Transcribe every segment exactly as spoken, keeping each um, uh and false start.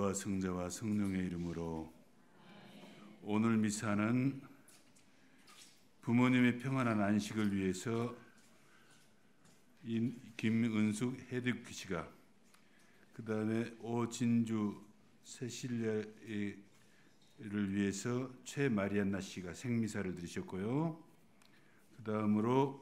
아버지와 성자와 성령의 이름으로. 오늘 미사는 부모님의 평안한 안식을 위해서 김은숙 헤드크 씨가, 그 다음에 오진주 세실리아를 위해서 최마리안나 씨가 생미사를 드리셨고요. 그 다음으로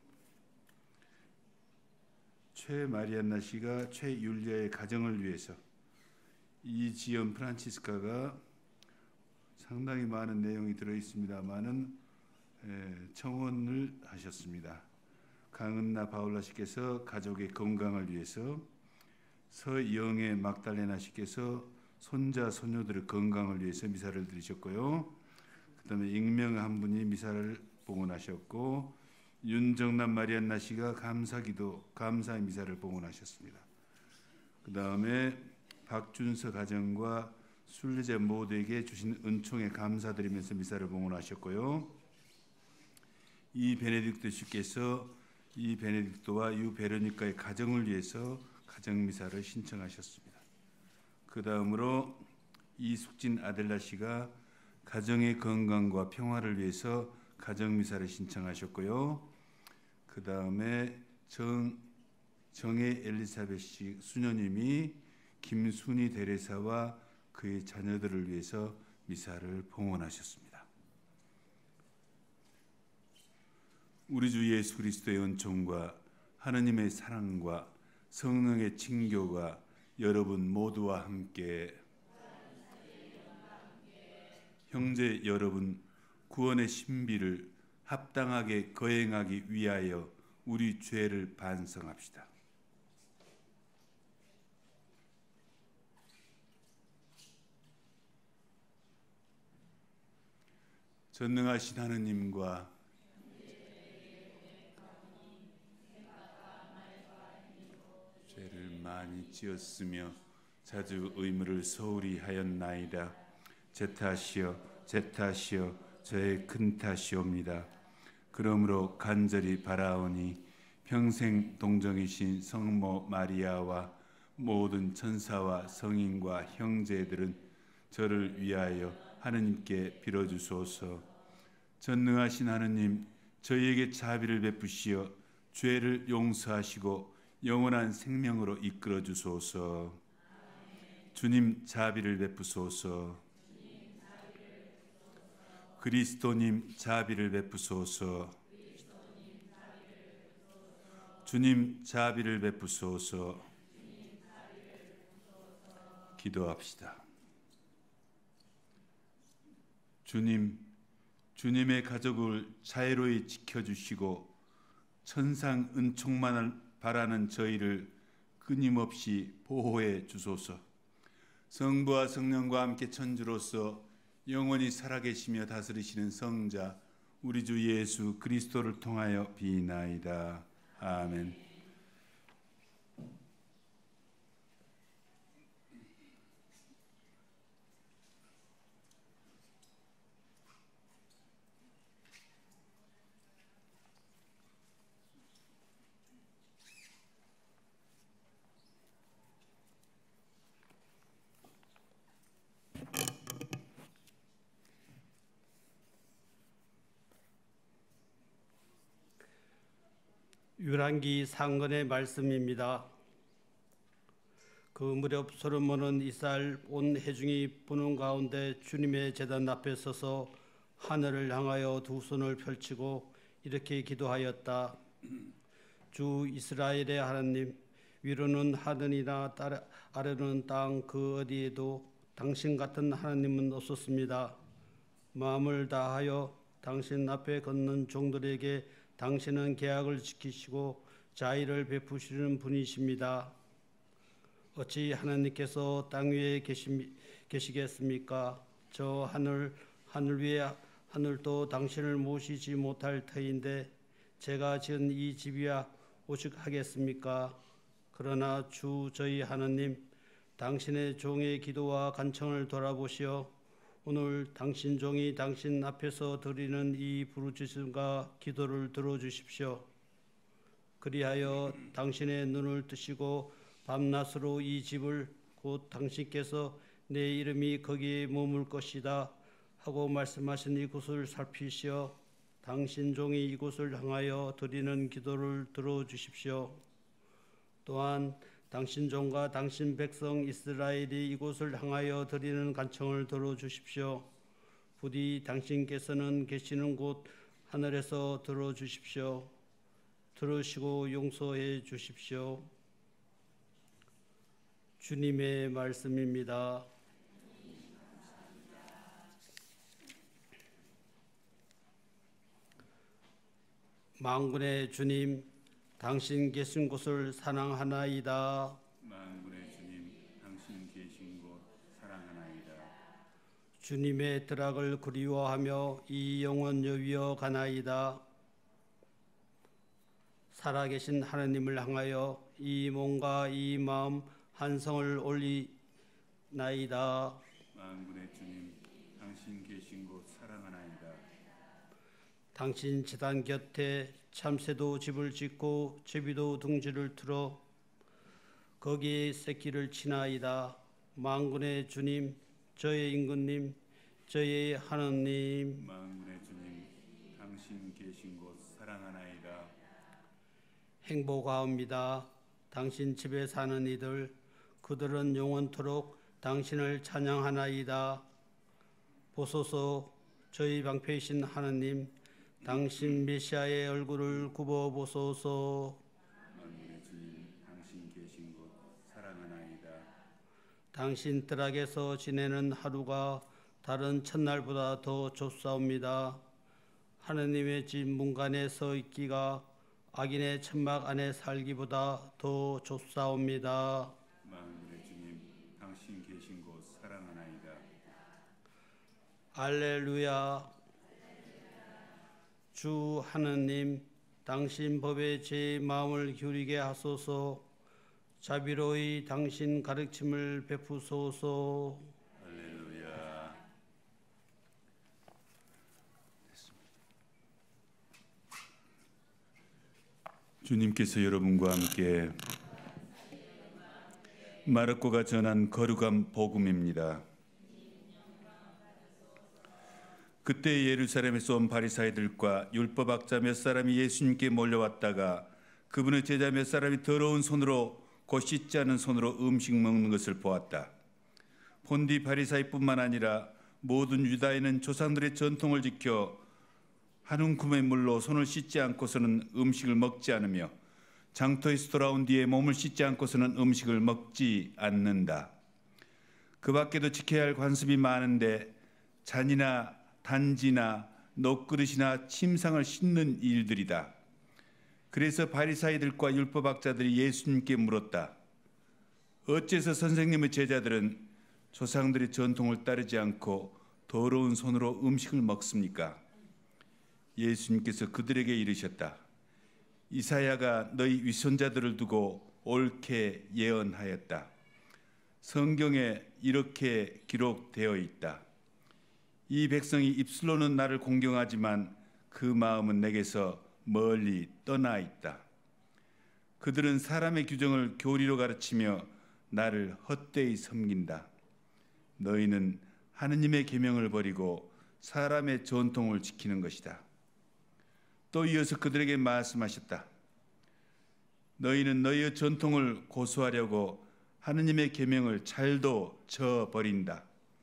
최마리안나 씨가 최율리아의 가정을 위해서 이지연 프란치스카가 상당히 많은 내용이 들어있습니다만은 청원을 하셨습니다. 강은나 바울라 씨께서 가족의 건강을 위해서, 서영애 막달레나 씨께서 손자 손녀들의 건강을 위해서 미사를 드리셨고요. 그 다음에 익명 한 분이 미사를 봉헌하셨고, 윤정남 마리안나 씨가 감사기도 감사의 미사를 봉헌하셨습니다. 그 다음에 박준서 가정과 순례자 모두에게 주신 은총에 감사드리면서 미사를 봉헌하셨고요. 이 베네딕토 씨께서 이 베네딕토와 유 베로니카의 가정을 위해서 가정 미사를 신청하셨습니다. 그 다음으로 이숙진 아델라 씨가 가정의 건강과 평화를 위해서 가정 미사를 신청하셨고요. 그 다음에 정 정혜 엘리사벳 씨 수녀님이 김순희 대레사와 그의 자녀들을 위해서 미사를 봉헌하셨습니다. 우리 주 예수 그리스도의 은총과 하느님의 사랑과 성령의 친교가 여러분 모두와 함께. 형제 여러분, 구원의 신비를 합당하게 거행하기 위하여 우리 죄를 반성합시다. 전능하신 하느님과 죄를 많이 지었으며 자주 의무를 소홀히 하였나이다. 제 탓이여 제 탓이여 저의 큰 탓이옵니다. 그러므로 간절히 바라오니 평생 동정이신 성모 마리아와 모든 천사와 성인과 형제들은 저를 위하여 하느님께 빌어주소서. 전능하신 하느님, 저희에게 자비를 베푸시어 죄를 용서하시고 영원한 생명으로 이끌어 주소서. 주님 자비를 베푸소서. 그리스도님 자비를 베푸소서. 주님 자비를 베푸소서. 기도합시다. 주님, 주님의 가족을 자애로이 지켜주시고 천상 은총만을 바라는 저희를 끊임없이 보호해 주소서. 성부와 성령과 함께 천주로서 영원히 살아계시며 다스리시는 성자 우리 주 예수 그리스도를 통하여 비나이다. 아멘. 열왕기 상근의 말씀입니다. 그 무렵 솔로몬은 이스라엘 온 회중이 보는 가운데 주님의 제단 앞에 서서 하늘을 향하여 두 손을 펼치고 이렇게 기도하였다. 주 이스라엘의 하나님, 위로는 하늘이나 아래로는 땅 그 어디에도 당신 같은 하나님은 없었습니다. 마음을 다하여 당신 앞에 걷는 종들에게 당신은 계약을 지키시고 자의를 베푸시는 분이십니다. 어찌 하나님께서 땅 위에 계시, 계시겠습니까? 저 하늘, 하늘 위에 하늘도 당신을 모시지 못할 터인데 제가 지은 이 집이야 오죽하겠습니까? 그러나 주 저희 하나님, 당신의 종의 기도와 간청을 돌아보시어 오늘 당신 종이 당신 앞에서 드리는 이 부르짖음과 기도를 들어주십시오. 그리하여 당신의 눈을 뜨시고 밤낮으로 이 집을 곧 당신께서 내 이름이 거기에 머물 것이다 하고 말씀하신 이곳을 살피시어 당신 종이 이곳을 향하여 드리는 기도를 들어주십시오. 또한 당신 종과 당신 백성 이스라엘이 이곳을 향하여 드리는 간청을 들어주십시오. 부디 당신께서는 계시는 곳 하늘에서 들어주십시오. 들으시고 용서해 주십시오. 주님의 말씀입니다. 만군의 주님, 당신 계신 곳을 사랑하나이다. 만군의 주님, 당신 계신 곳 사랑하나이다. 주님의 드락을 그리워하며 이 영혼 여위어 가나이다. 살아계신 하나님을 향하여 이 몸과 이 마음 한성을 올리나이다. 만군의 주님, 당신 계신 곳 사랑하나이다. 당신 제단 곁에 참새도 집을 짓고 제비도 둥지를 틀어 거기에 새끼를 치나이다. 만군의 주님, 저의 임금님, 저의 하나님. 만군의 주님, 당신 계신 곳 사랑하나이다. 행복하옵니다. 당신 집에 사는 이들, 그들은 영원토록 당신을 찬양하나이다. 보소서, 저희 방패이신 하나님, 당신 메시아의 얼굴을 굽어 보소서. 만군의 주님, 당신 계신 곳 사랑하나이다. 당신 뜰락에서 지내는 하루가 다른 첫날보다 더 좋사옵니다. 하느님의 집 문간에 서 있기가 악인의 천막 안에 살기보다 더 좋사옵니다. 만군의 주님, 당신 계신 곳 사랑하나이다. 알렐루야. 주 하느님, 당신 법에 제 마음을 기울이게 하소서. 자비로이 당신 가르침을 베푸소서. 할렐루야. 주님께서 여러분과 함께 마르코가 전한 거룩한 복음입니다. 그때 예루살렘에서 온 바리사이들과 율법학자 몇 사람이 예수님께 몰려왔다가 그분의 제자 몇 사람이 더러운 손으로 곧 씻지 않은 손으로 음식 먹는 것을 보았다. 본디 바리사이뿐만 아니라 모든 유다인은 조상들의 전통을 지켜 한 움큼의 물로 손을 씻지 않고서는 음식을 먹지 않으며 장터에서 돌아온 뒤에 몸을 씻지 않고서는 음식을 먹지 않는다. 그 밖에도 지켜야 할 관습이 많은데 잔이나 단지나 녹그릇이나 침상을 씻는 일들이다. 그래서 바리사이들과 율법학자들이 예수님께 물었다. 어째서 선생님의 제자들은 조상들의 전통을 따르지 않고 더러운 손으로 음식을 먹습니까? 예수님께서 그들에게 이르셨다. 이사야가 너희 위선자들을 두고 옳게 예언하였다. 성경에 이렇게 기록되어 있다. 이 백성이 입술로는 나를 공경하지만 그 마음은 내게서 멀리 떠나 있다. 그들은 사람의 규정을 교리로 가르치며 나를 헛되이 섬긴다. 너희는 하느님의 계명을 버리고 사람의 전통을 지키는 것이다. 또 이어서 그들에게 말씀하셨다. 너희는 너희의 전통을 고수하려고 하느님의 계명을 잘도 저버린다.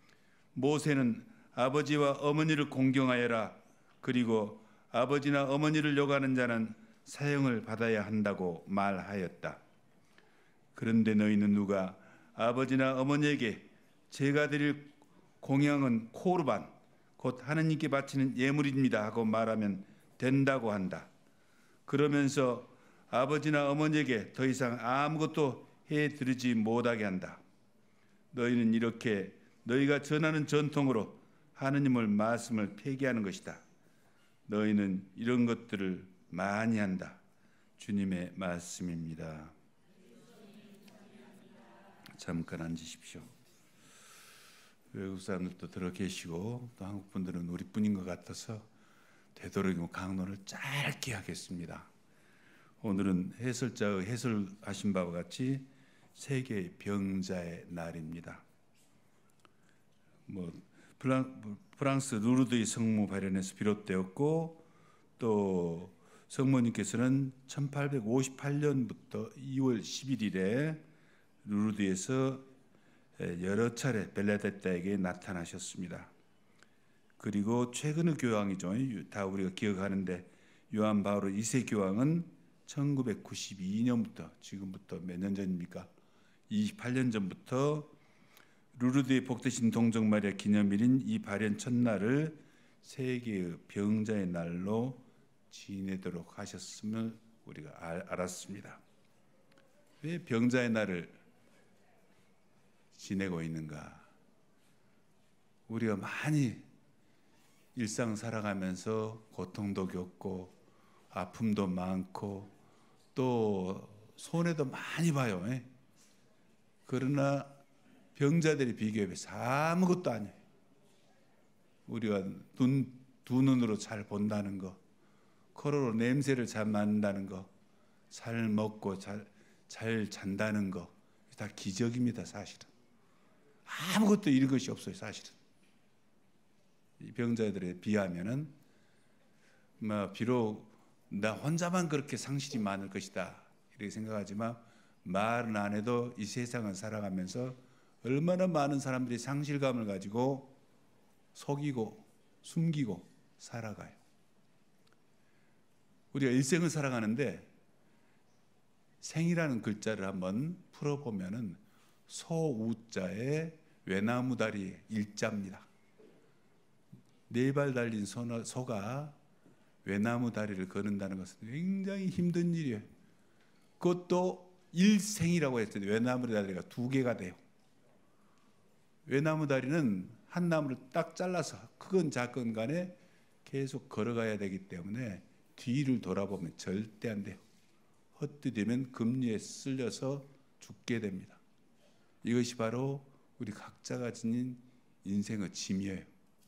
모세는 아버지와 어머니를 공경하여라. 그리고 아버지나 어머니를 욕하는 자는 사형을 받아야 한다고 말하였다. 그런데 너희는 누가 아버지나 어머니에게 제가 드릴 공양은 코르반, 곧 하느님께 바치는 예물입니다 하고 말하면 된다고 한다. 그러면서 아버지나 어머니에게 더 이상 아무것도 해드리지 못하게 한다. 너희는 이렇게 너희가 전하는 전통으로 하느님을 말씀을 폐기하는 것이다. 너희는 이런 것들을 많이 한다. 주님의 말씀입니다. 잠깐 앉으십시오. 외국 사람들도 들어 계시고 또 한국 분들은 우리뿐인 것 같아서 되도록이면 강론을 짧게 하겠습니다. 오늘은 해설자의 해설하신 바와 같이 세계 병자의 날입니다. 뭐 프랑, 프랑스 루르드의 성모 발현에서 비롯되었고, 또 성모님께서는 천팔백오십팔 년부터 이월 십일일에 루르드에서 여러 차례 벨라데타에게 나타나셨습니다. 그리고 최근의 교황이죠. 다 우리가 기억하는데 요한 바오로 이 세 교황은 천구백구십이 년부터 지금부터 몇 년 전입니까? 이십팔 년 전부터 루르드의 복되신 동정 마리아 기념일인 이 발현 첫날을 세계의 병자의 날로 지내도록 하셨음을 우리가 알았습니다. 왜 병자의 날을 지내고 있는가? 우리가 많이 일상 살아가면서 고통도 겪고 아픔도 많고 또 손해도 많이 봐요. 그러나 병자들이 비교해서 아무것도 아니에요. 우리가 눈, 두 눈으로 잘 본다는 거, 코로 냄새를 잘 맡는다는 거, 잘 먹고 잘, 잘 잔다는 거, 다 기적입니다. 사실은 아무것도 잃은 것이 없어요. 사실은 이 병자들에 비하면은 뭐 비록 나 혼자만 그렇게 상실이 많을 것이다 이렇게 생각하지만 말은 안 해도 이 세상을 살아가면서 얼마나 많은 사람들이 상실감을 가지고 속이고 숨기고 살아가요. 우리가 일생을 살아가는데 생이라는 글자를 한번 풀어보면은 소우자에 외나무다리 일자입니다. 네 발 달린 소가 외나무 다리를 거는다는 것은 굉장히 힘든 일이에요. 그것도 일생이라고 했을 때 외나무 다리가 두 개가 돼요. 외나무 다리는 한 나무를 딱 잘라서 크건 작건 간에 계속 걸어가야 되기 때문에 뒤를 돌아보면 절대 안 돼요. 헛디디면 급류에 쓸려서 죽게 됩니다. 이것이 바로 우리 각자가 지닌 인생의 짐이에요.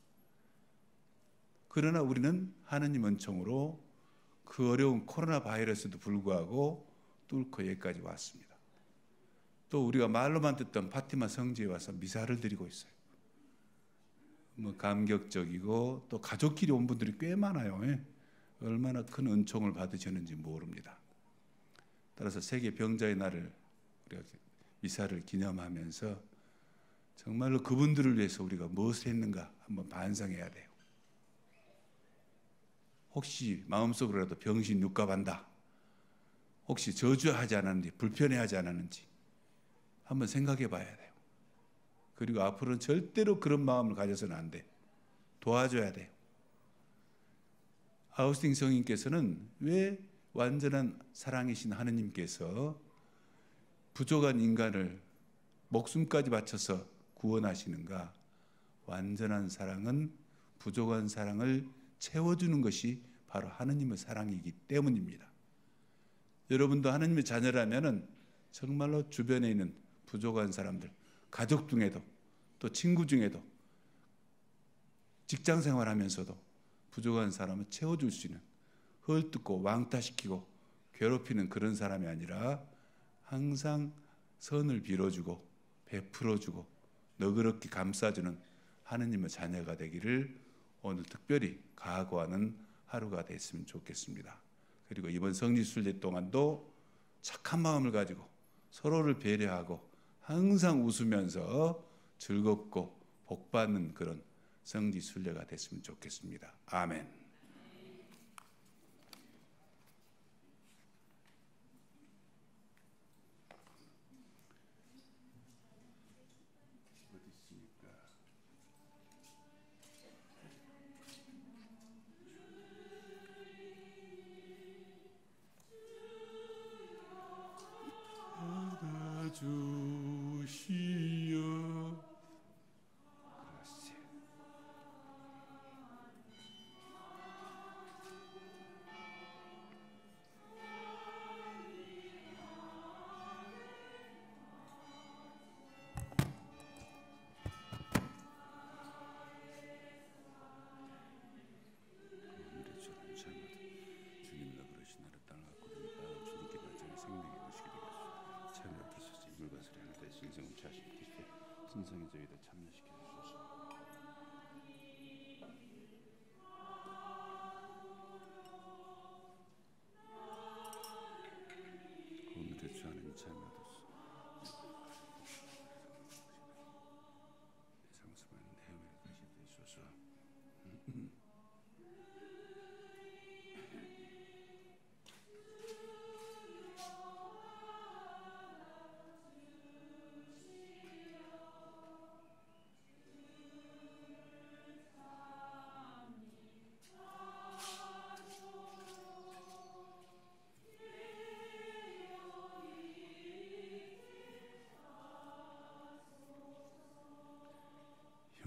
그러나 우리는 하느님 은총으로 그 어려운 코로나 바이러스도 불구하고 뚫고 여기까지 왔습니다. 또 우리가 말로만 듣던 파티마 성지에 와서 미사를 드리고 있어요. 뭐 감격적이고 또 가족끼리 온 분들이 꽤 많아요. 예? 얼마나 큰 은총을 받으셨는지 모릅니다. 따라서 세계 병자의 날을 우리가 미사를 기념하면서 정말로 그분들을 위해서 우리가 무엇을 했는가 한번 반성해야 돼요. 혹시 마음속으로라도 병신 육갑한다, 혹시 저주하지 않았는지 불편해하지 않았는지 한번 생각해 봐야 돼요. 그리고 앞으로는 절대로 그런 마음을 가져서는 안 돼. 도와줘야 돼요. 아우스틴 성인께서는 왜 완전한 사랑이신 하느님께서 부족한 인간을 목숨까지 바쳐서 구원하시는가? 완전한 사랑은 부족한 사랑을 채워주는 것이 바로 하느님의 사랑이기 때문입니다. 여러분도 하느님의 자녀라면 정말로 주변에 있는 부족한 사람들, 가족 중에도 또 친구 중에도 직장 생활하면서도 부족한 사람을 채워줄 수 있는, 헐뜯고 왕따시키고 괴롭히는 그런 사람이 아니라 항상 선을 빌어주고 베풀어주고 너그럽게 감싸주는 하느님의 자녀가 되기를 오늘 특별히 각오하는 하루가 됐으면 좋겠습니다. 그리고 이번 성지순례 동안도 착한 마음을 가지고 서로를 배려하고 항상 웃으면서 즐겁고 복받는 그런 성지순례가 됐으면 좋겠습니다. 아멘. 주시여. 주님이라 그러신 나를 땅을 갖고 주님께 바치는 생명의 의식이 되겠소. 참여 없으시지 물과스레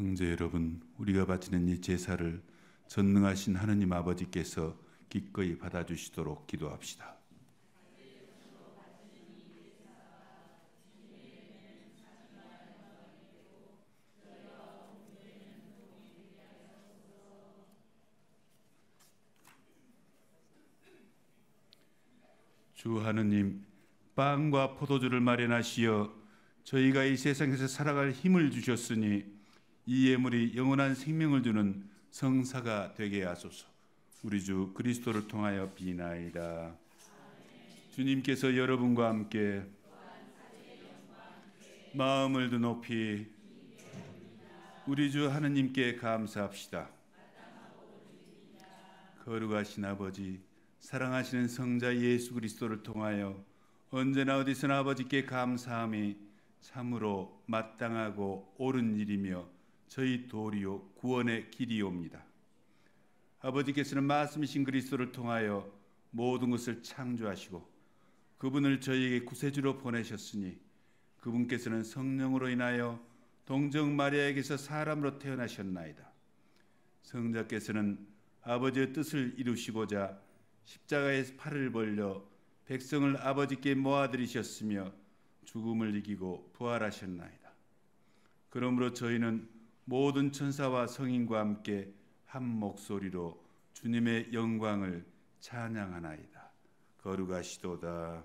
형제 여러분, 우리가 바치는 이 제사를 전능하신 하느님 아버지께서 기꺼이 받아주시도록 기도합시다. 주 하느님, 빵과 포도주를 마련하시어 저희가 이 세상에서 살아갈 힘을 주셨으니 이 예물이 영원한 생명을 주는 성사가 되게 하소서. 우리 주 그리스도를 통하여 비나이다. 주님께서 여러분과 함께 마음을 드 높이 우리 주 하느님께 감사합시다. 거룩하신 아버지, 사랑하시는 성자 예수 그리스도를 통하여 언제나 어디서나 아버지께 감사함이 참으로 마땅하고 옳은 일이며 저희 도리요 구원의 길이옵니다. 아버지께서는 말씀이신 그리스도를 통하여 모든 것을 창조하시고 그분을 저희에게 구세주로 보내셨으니 그분께서는 성령으로 인하여 동정 마리아에게서 사람으로 태어나셨나이다. 성자께서는 아버지의 뜻을 이루시고자 십자가에 팔을 벌려 백성을 아버지께 모아들이셨으며 죽음을 이기고 부활하셨나이다. 그러므로 저희는 모든 천사와 성인과 함께 한 목소리로 주님의 영광을 찬양하나이다. 거룩하시도다.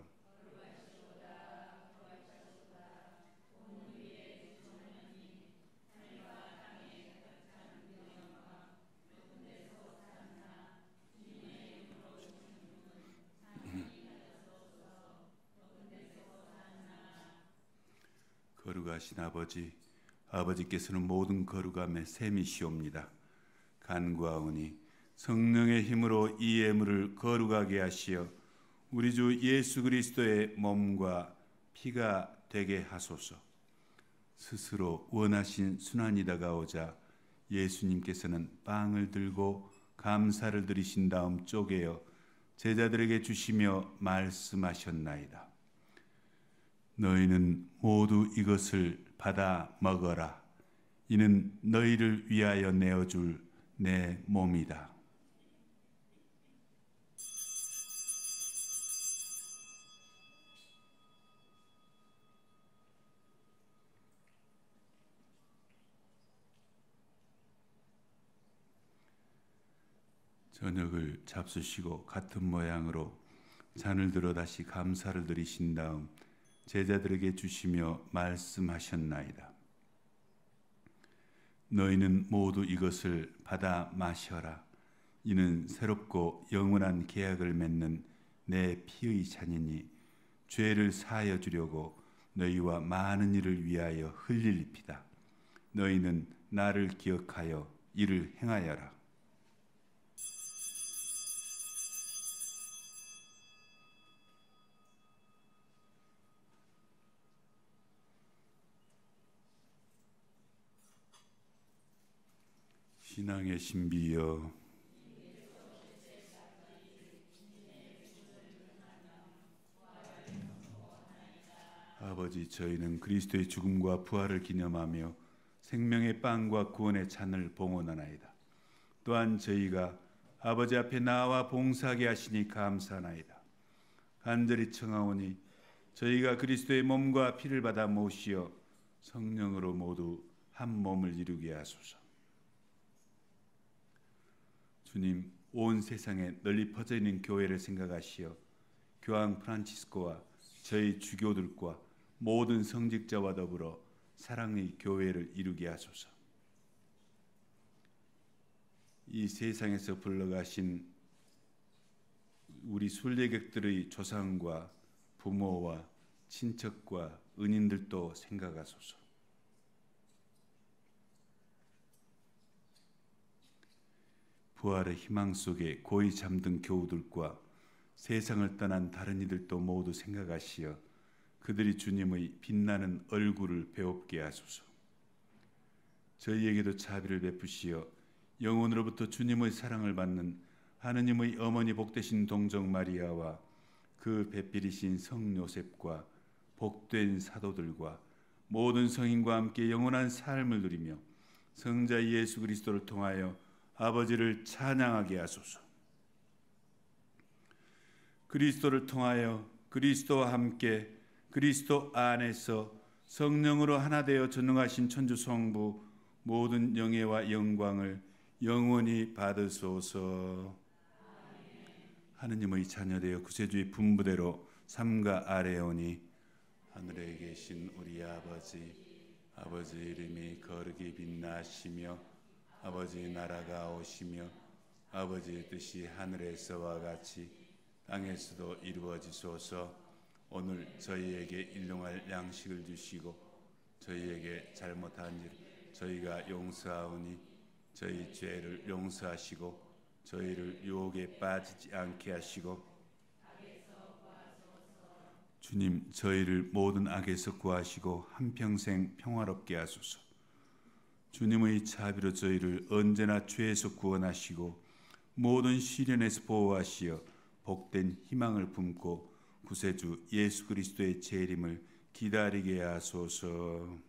거룩하신 아버지, 아버지께서는 모든 거룩함의 셈이시옵니다. 간구하오니 성령의 힘으로 이 예물을 거룩하게 하시어 우리 주 예수 그리스도의 몸과 피가 되게 하소서. 스스로 원하신 순환이 다가오자 예수님께서는 빵을 들고 감사를 드리신 다음 쪼개어 제자들에게 주시며 말씀하셨나이다. 너희는 모두 이것을 받아 먹어라. 이는 너희를 위하여 내어줄 내 몸이다. 저녁을 잡수시고 같은 모양으로 잔을 들어 다시 감사를 드리신 다음 제자들에게 주시며 말씀하셨나이다. 너희는 모두 이것을 받아 마셔라. 이는 새롭고 영원한 계약을 맺는 내 피의 잔이니 죄를 사하여 주려고 너희와 많은 이를 위하여 흘릴 피다. 너희는 나를 기억하여 이를 행하여라. 신앙의 신비여, 아버지, 저희는 그리스도의 죽음과 부활을 기념하며 생명의 빵과 구원의 잔을 봉헌하나이다. 또한 저희가 아버지 앞에 나와 봉사하게 하시니 감사하나이다. 간절히 청하오니 저희가 그리스도의 몸과 피를 받아 모시어 성령으로 모두 한 몸을 이루게 하소서. 주님, 온 세상에 널리 퍼져 있는 교회를 생각하시어 교황 프란치스코와 저희 주교들과 모든 성직자와 더불어 사랑의 교회를 이루게 하소서. 이 세상에서 불러가신 우리 순례객들의 조상과 부모와 친척과 은인들도 생각하소서. 부활의 희망 속에 고이 잠든 교우들과 세상을 떠난 다른 이들도 모두 생각하시어 그들이 주님의 빛나는 얼굴을 배웁게 하소서. 저희에게도 자비를 베푸시어 영혼으로부터 주님의 사랑을 받는 하느님의 어머니 복되신 동정 마리아와 그 배필이신 성 요셉과 복된 사도들과 모든 성인과 함께 영원한 삶을 누리며 성자 예수 그리스도를 통하여 아버지를 찬양하게 하소서. 그리스도를 통하여 그리스도와 함께 그리스도 안에서 성령으로 하나 되어 전능하신 천주 성부 모든 영예와 영광을 영원히 받으소서. 하느님의 자녀되어 구세주의 분부대로 삼가 아뢰오니 하늘에 계신 우리 아버지, 아버지 이름이 거룩히 빛나시며 아버지 나라가 오시며 아버지의 뜻이 하늘에서와 같이 땅에서도 이루어지소서. 오늘 저희에게 일용할 양식을 주시고 저희에게 잘못한 일 저희가 용서하오니 저희 죄를 용서하시고 저희를 유혹에 빠지지 않게 하시고 주님 저희를 모든 악에서 구하시고 한평생 평화롭게 하소서. 주님의 자비로 저희를 언제나 죄에서 구원하시고 모든 시련에서 보호하시어 복된 희망을 품고 구세주 예수 그리스도의 재림을 기다리게 하소서.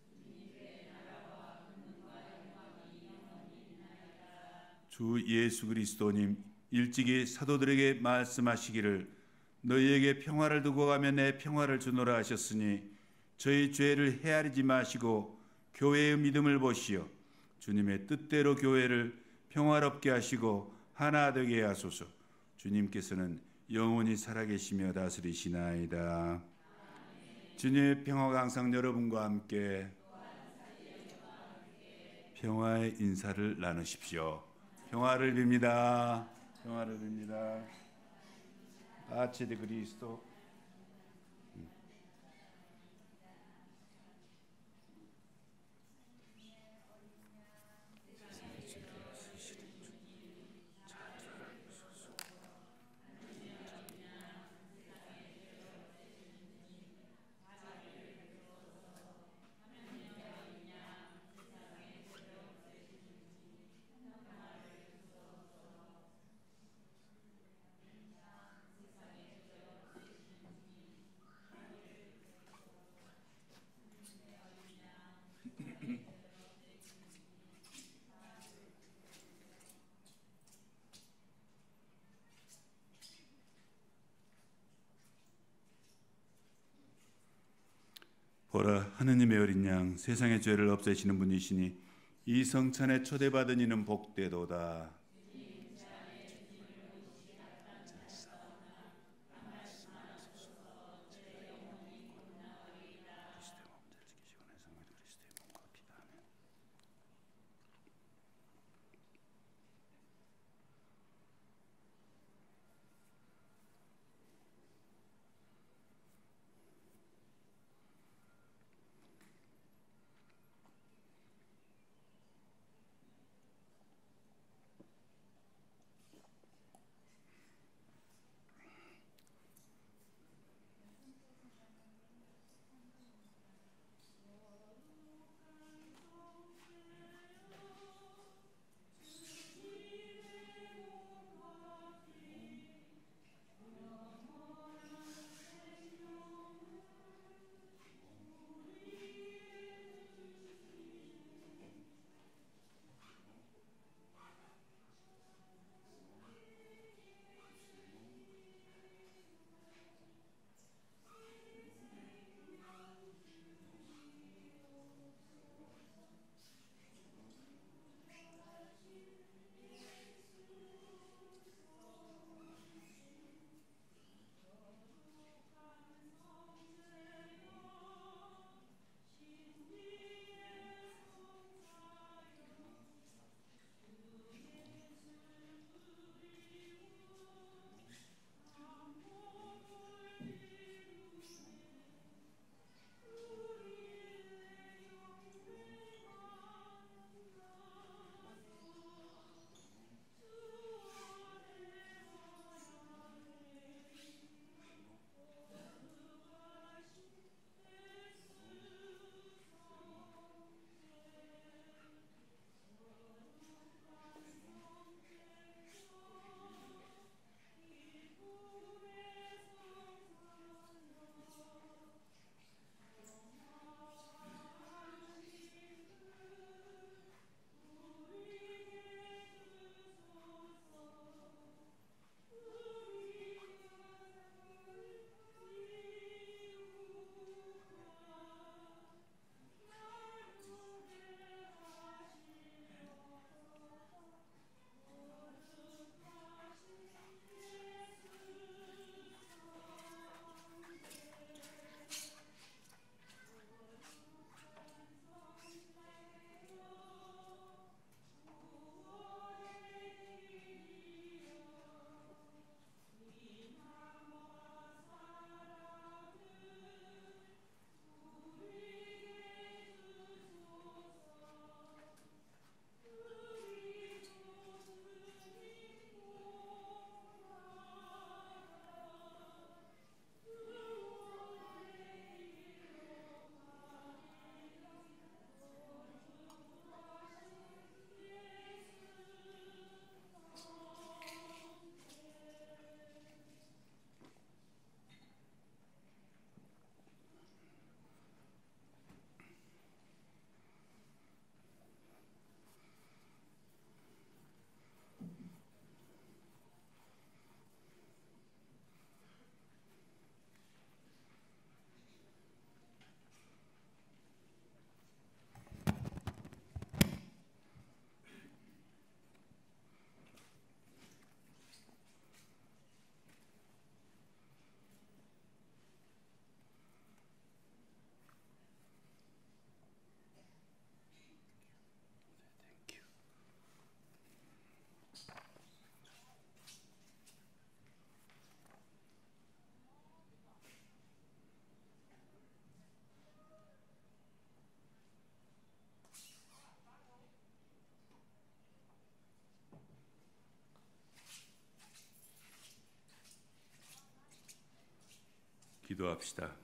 주 예수 그리스도님 일찍이 사도들에게 말씀하시기를 너희에게 평화를 두고 가며 내 평화를 주노라 하셨으니 저희 죄를 헤아리지 마시고 교회의 믿음을 보시어 주님의 뜻대로 교회를 평화롭게 하시고 하나 되게 하소서. 주님께서는 영원히 살아계시며 다스리시나이다. 주님의 평화가 항상 여러분과 함께 평화의 인사를 나누십시오. 평화를 빕니다. 평화를 빕니다. Pace di Cristo. 보라 하느님의 어린 양 세상의 죄를 없애시는 분이시니 이 성찬에 초대받은 이는 복되도다. 기도합시다.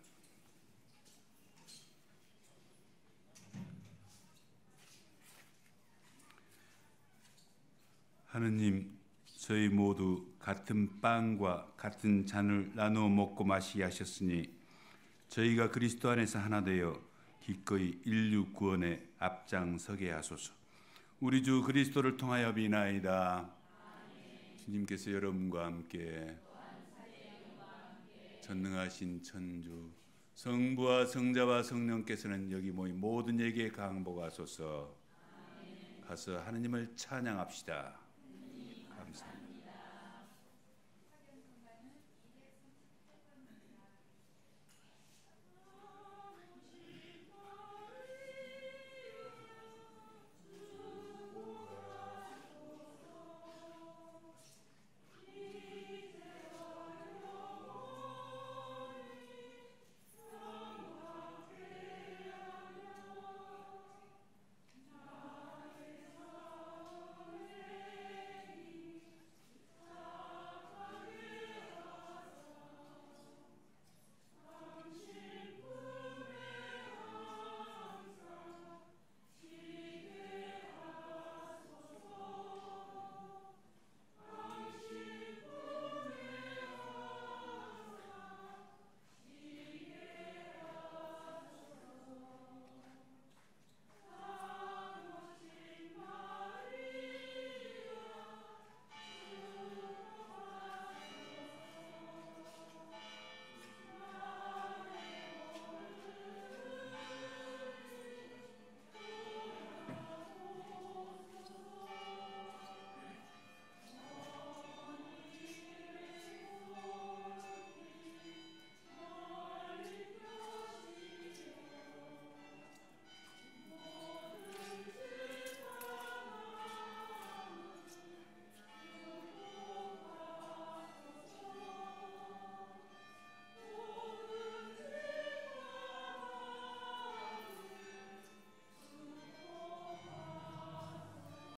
하느님, 저희 모두 같은 빵과 같은 잔을 나누어 먹고 마시게 하셨으니 저희가 그리스도 안에서 하나 되어 기꺼이 인류 구원에 앞장서게 하소서. 우리 주 그리스도를 통하여 비나이다. 주님께서 여러분과 함께 전능하신 천주 성부와 성자와 성령께서는 여기 모인 모든 에게 강복하소서. 가서 하느님을 찬양합시다.